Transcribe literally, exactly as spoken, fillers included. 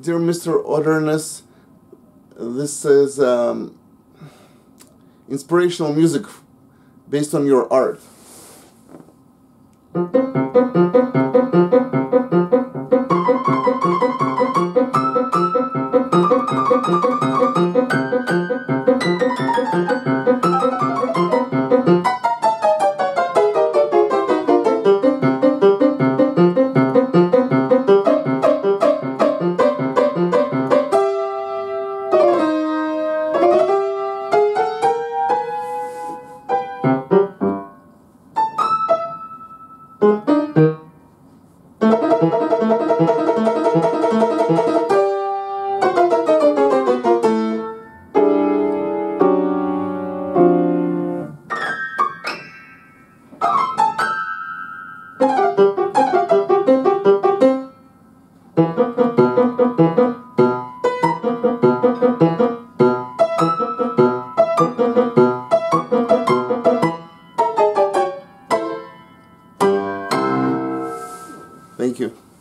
Dear Mister Otterness, this is um, inspirational music based on your art. Thank you.